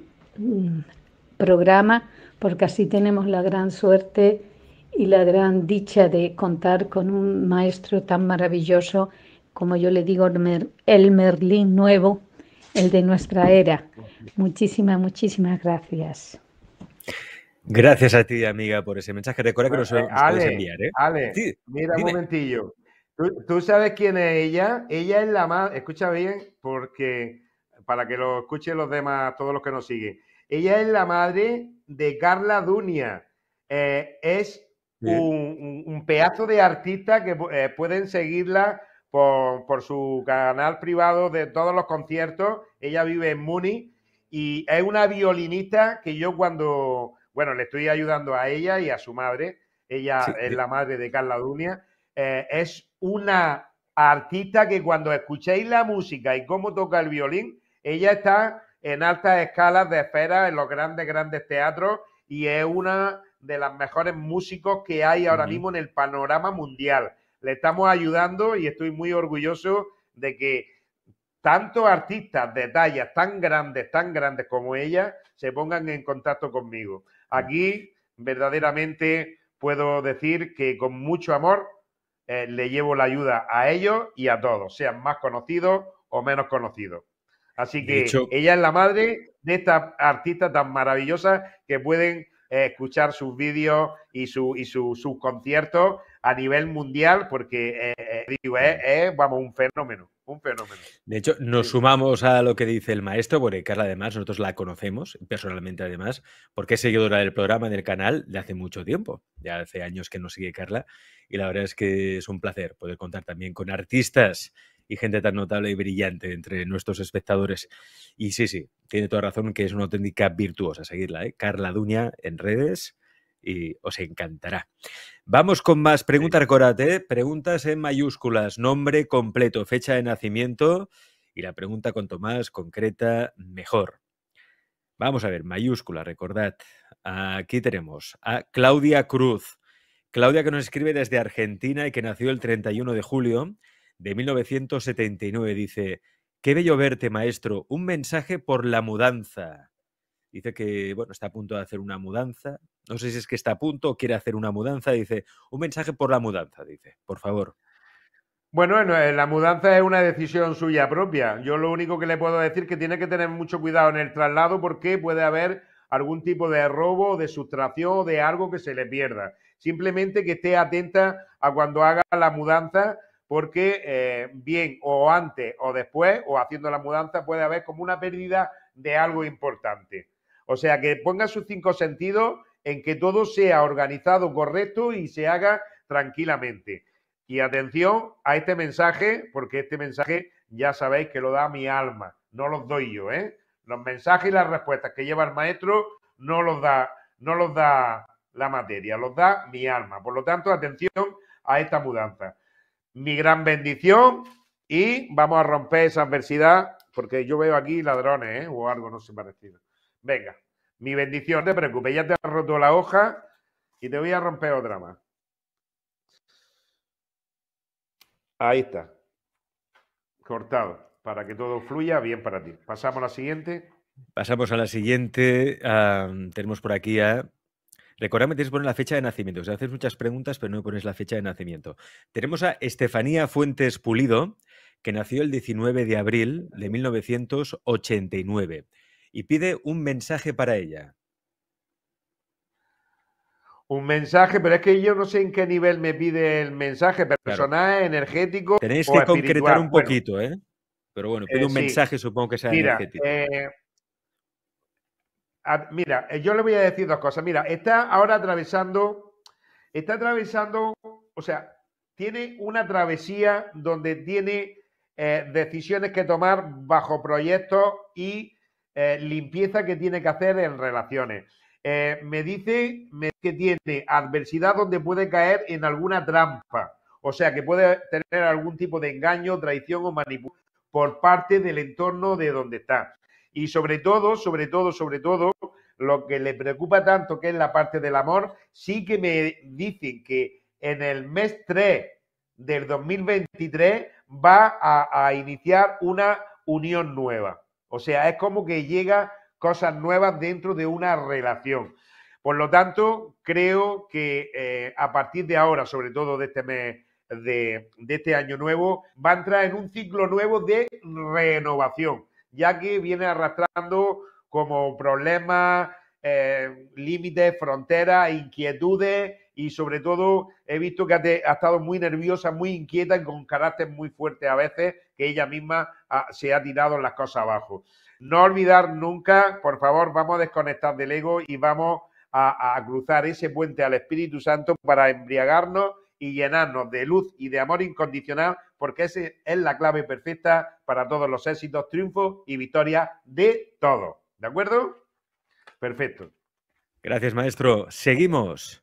programa, porque así tenemos la gran suerte y la gran dicha de contar con un maestro tan maravilloso, como yo le digo, el Merlín nuevo, el de nuestra era. Muchísimas, muchísimas gracias. Gracias a ti, amiga, por ese mensaje. Recuerda que nos, nos Ale, puedes enviar, ¿eh? Ale, Sí, mira dime. un momentillo. ¿Tú, ¿Tú sabes quién es ella? Ella es la madre, escucha bien, porque para que lo escuchen los demás, todos los que nos siguen. Ella es la madre de Carla Dunia. Eh, es un, un, un pedazo de artista que eh, pueden seguirla por, por su canal privado de todos los conciertos. Ella vive en Múnich y es una violinista que yo cuando, bueno, le estoy ayudando a ella y a su madre. Ella Sí, es de- la madre de Carla Dunia. Eh, es una artista que cuando escuchéis la música y cómo toca el violín, ella está en altas escalas de esferas en los grandes, grandes teatros y es una de las mejores músicos que hay ahora Ujú. mismo en el panorama mundial. Le estamos ayudando y estoy muy orgulloso de que tantos artistas de tallas tan grandes, tan grandes como ella, se pongan en contacto conmigo. Aquí, verdaderamente, puedo decir que con mucho amor eh, le llevo la ayuda a ellos y a todos, sean más conocidos o menos conocidos. Así que hecho, ella es la madre de estas artistas tan maravillosas que pueden eh, escuchar sus vídeos y, su, y su, sus conciertos a nivel mundial, porque eh, digo, es, es, vamos, un fenómeno, un fenómeno. De hecho, nos sí. sumamos a lo que dice el maestro, porque Carla, además, nosotros la conocemos, personalmente además, porque es seguidora del programa, del canal, de hace mucho tiempo. Ya hace años que nos sigue Carla, y la verdad es que es un placer poder contar también con artistas y gente tan notable y brillante entre nuestros espectadores. Y sí, sí, tiene toda razón que es una auténtica virtuosa seguirla, ¿eh? Carla Duña en redes, y os encantará. Vamos con más preguntas, recordad, preguntas en mayúsculas, nombre completo, fecha de nacimiento, y la pregunta cuanto más concreta, mejor. Vamos a ver, mayúscula, recordad. Aquí tenemos a Claudia Cruz. Claudia, que nos escribe desde Argentina y que nació el treinta y uno de julio de mil novecientos setenta y nueve. Dice, qué bello verte, maestro. Un mensaje por la mudanza. Dice que, bueno, está a punto de hacer una mudanza. No sé si es que está a punto o quiere hacer una mudanza. Dice, un mensaje por la mudanza, dice, por favor. Bueno, la mudanza es una decisión suya propia. Yo lo único que le puedo decir es que tiene que tener mucho cuidado en el traslado porque puede haber algún tipo de robo, de sustracción, de algo que se le pierda. Simplemente que esté atenta a cuando haga la mudanza porque eh, bien o antes o después o haciendo la mudanza puede haber como una pérdida de algo importante. O sea, que ponga sus cinco sentidos en que todo sea organizado, correcto y se haga tranquilamente. Y atención a este mensaje, porque este mensaje ya sabéis que lo da mi alma, no los doy yo, ¿eh? Los mensajes y las respuestas que lleva el maestro no los da, no los da la materia, los da mi alma. Por lo tanto, atención a esta mudanza. Mi gran bendición y vamos a romper esa adversidad, porque yo veo aquí ladrones, ¿eh? O algo no sé parecido. Venga, mi bendición, no te preocupes, ya te has roto la hoja y te voy a romper otra más. Ahí está. Cortado, para que todo fluya bien para ti. Pasamos a la siguiente. Pasamos a la siguiente. Uh, tenemos por aquí a... Recordadme, tienes que poner la fecha de nacimiento. O sea, haces muchas preguntas, pero no pones la fecha de nacimiento. Tenemos a Estefanía Fuentes Pulido, que nació el diecinueve de abril de mil novecientos ochenta y nueve. Y pide un mensaje para ella. Un mensaje, pero es que yo no sé en qué nivel me pide el mensaje, personal, claro. Energético. Tenéis o que espiritual. concretar un bueno, poquito, ¿eh? Pero bueno, pide eh, un sí. mensaje, supongo que sea Mira, energético. Eh, a, mira, yo le voy a decir dos cosas. Mira, está ahora atravesando, está atravesando, o sea, tiene una travesía donde tiene eh, decisiones que tomar bajo proyectos y eh, limpieza que tiene que hacer en relaciones. Eh, me dice que tiene adversidad donde puede caer en alguna trampa, o sea que puede tener algún tipo de engaño, traición o manipulación por parte del entorno de donde está. Y sobre todo, sobre todo, sobre todo, lo que le preocupa tanto, que es la parte del amor, sí que me dicen que en el mes tres del dos mil veintitrés va a, a iniciar una unión nueva. O sea, es como que llega cosas nuevas dentro de una relación. Por lo tanto, creo que eh, a partir de ahora, sobre todo de este mes, de, de este año nuevo, va a entrar en un ciclo nuevo de renovación, ya que viene arrastrando como problemas, eh, límites, fronteras, inquietudes y sobre todo he visto que ha, te, ha estado muy nerviosa, muy inquieta y con carácter muy fuerte a veces, que ella misma ha, se ha tirado las cosas abajo. No olvidar nunca, por favor, vamos a desconectar del ego y vamos a, a cruzar ese puente al Espíritu Santo para embriagarnos y llenarnos de luz y de amor incondicional, porque esa es la clave perfecta para todos los éxitos, triunfos y victorias de todos. ¿De acuerdo? Perfecto. Gracias, maestro. Seguimos.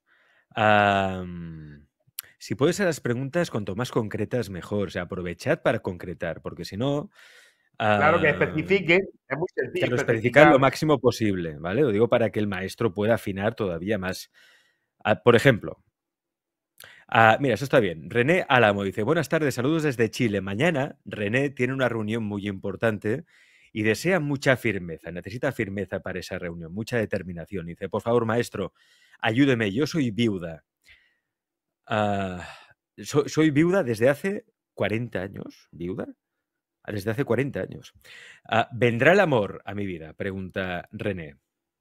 Um, si puedes hacer las preguntas cuanto más concretas, mejor. O sea, aprovechad para concretar, porque si no... Claro, que especifique, es muy sencillo. Claro, especificar lo máximo posible, ¿vale? Lo digo para que el maestro pueda afinar todavía más. Uh, por ejemplo, uh, mira, eso está bien. René Álamo dice, buenas tardes, saludos desde Chile. Mañana René tiene una reunión muy importante y desea mucha firmeza, necesita firmeza para esa reunión, mucha determinación. Dice, por favor, maestro, ayúdeme, yo soy viuda. Uh, soy, soy viuda desde hace cuarenta años. ¿Viuda? Desde hace cuarenta años. Uh, ¿Vendrá el amor a mi vida? Pregunta René.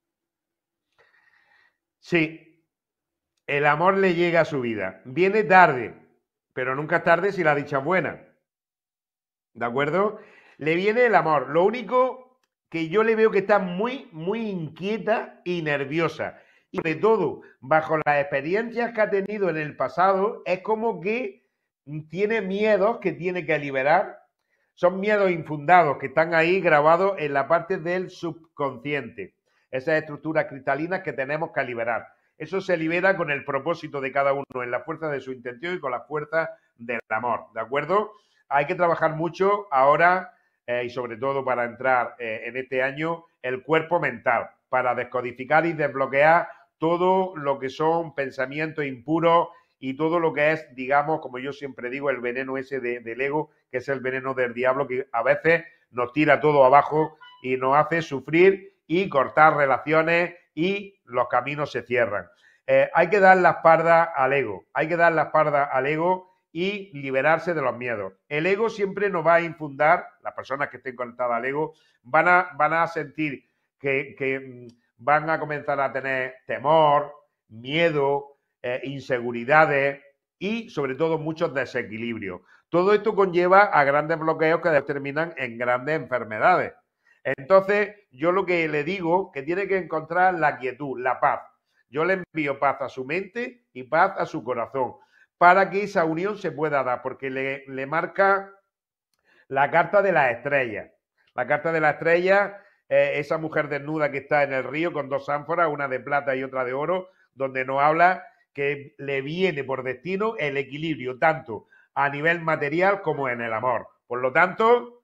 Sí, el amor le llega a su vida. Viene tarde, pero nunca es tarde si la dicha es buena. ¿De acuerdo? Le viene el amor. Lo único que yo le veo que está muy, muy inquieta y nerviosa. Y sobre todo, bajo las experiencias que ha tenido en el pasado, es como que tiene miedos que tiene que liberar. Son miedos infundados que están ahí grabados en la parte del subconsciente. Esas estructuras cristalinas que tenemos que liberar. Eso se libera con el propósito de cada uno, en la fuerza de su intención y con la fuerza del amor. ¿De acuerdo? Hay que trabajar mucho ahora eh, y sobre todo para entrar eh, en este año el cuerpo mental, para descodificar y desbloquear todo lo que son pensamientos impuros y todo lo que es, digamos, como yo siempre digo, el veneno ese de, del ego, que es el veneno del diablo, que a veces nos tira todo abajo y nos hace sufrir y cortar relaciones y los caminos se cierran. Eh, hay que dar la espalda al ego, hay que dar la espalda al ego y liberarse de los miedos. El ego siempre nos va a infundar, las personas que estén conectadas al ego, van a, van a sentir que, que van a comenzar a tener temor, miedo, eh, inseguridades y sobre todo muchos desequilibrios. Todo esto conlleva a grandes bloqueos que terminan en grandes enfermedades. Entonces, yo lo que le digo, que tiene que encontrar la quietud, la paz. Yo le envío paz a su mente y paz a su corazón, para que esa unión se pueda dar, porque le, le marca la carta de las estrellas. La carta de las estrellas, eh, esa mujer desnuda que está en el río con dos ánforas, una de plata y otra de oro, donde nos habla que le viene por destino el equilibrio, tanto a nivel material como en el amor. Por lo tanto,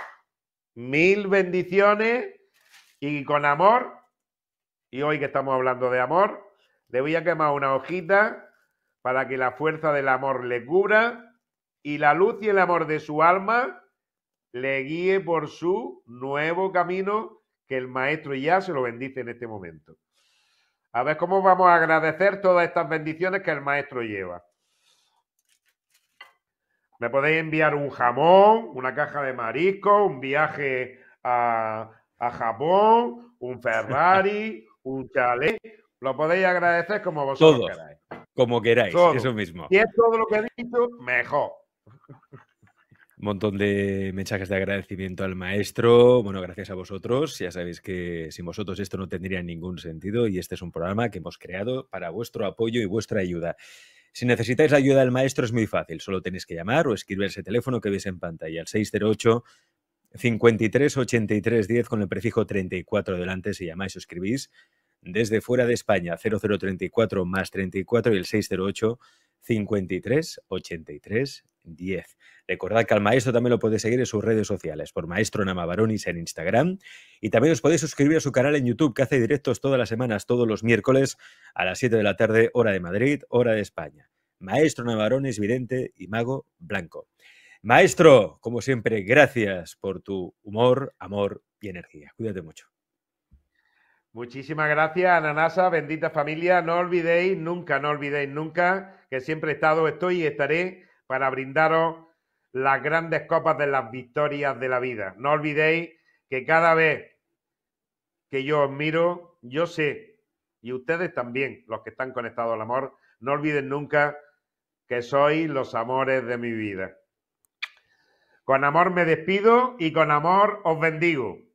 mil bendiciones y con amor, y hoy que estamos hablando de amor, le voy a quemar una hojita para que la fuerza del amor le cubra y la luz y el amor de su alma le guíe por su nuevo camino, que el maestro ya se lo bendice en este momento. A ver cómo vamos a agradecer todas estas bendiciones que el maestro lleva. Me podéis enviar un jamón, una caja de mariscos, un viaje a, a Japón, un Ferrari, un chalet. Lo podéis agradecer como vosotros todo, queráis. Como queráis, todo. Eso mismo. Si es todo lo que he dicho, mejor. Un montón de mensajes de agradecimiento al maestro. Bueno, gracias a vosotros. Ya sabéis que sin vosotros esto no tendría ningún sentido y este es un programa que hemos creado para vuestro apoyo y vuestra ayuda. Si necesitáis la ayuda del maestro es muy fácil. Solo tenéis que llamar o escribir ese teléfono que veis en pantalla, al seis cero ocho, cincuenta y tres, ochenta y tres, diez con el prefijo treinta y cuatro delante si llamáis o escribís. Desde fuera de España, cero cero treinta y cuatro más treinta y cuatro y el seis cero ocho, cincuenta y tres, ochenta y tres, diez. Recordad que al maestro también lo podéis seguir en sus redes sociales, por Maestro Nama Baronis en Instagram. Y también os podéis suscribir a su canal en YouTube, que hace directos todas las semanas, todos los miércoles, a las siete de la tarde, hora de Madrid, hora de España. Maestro Nama Baronis, vidente y mago blanco. Maestro, como siempre, gracias por tu humor, amor y energía. Cuídate mucho. Muchísimas gracias, Ananasa, bendita familia. No olvidéis nunca, no olvidéis nunca que siempre he estado, estoy y estaré para brindaros las grandes copas de las victorias de la vida. No olvidéis que cada vez que yo os miro, yo sé, y ustedes también, los que están conectados al amor, no olviden nunca que sois los amores de mi vida. Con amor me despido y con amor os bendigo.